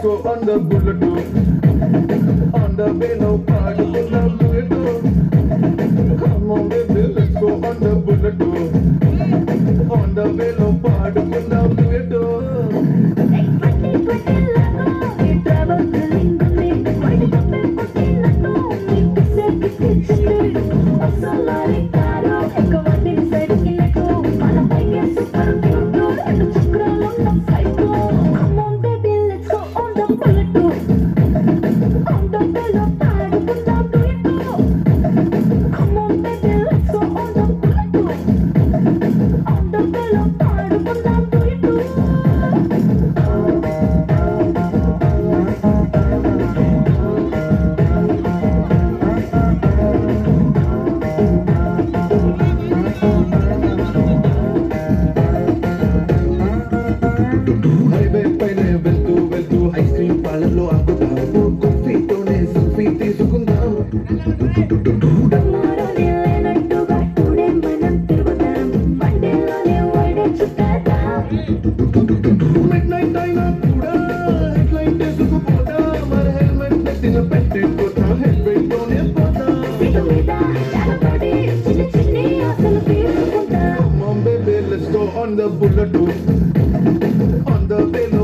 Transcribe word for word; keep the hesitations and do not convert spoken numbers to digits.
go on the bullet too. On the way now, party on the bullet too. Come on baby, let's go on the bullet too. On the way now, party on the bullet too. On the bullet too. On the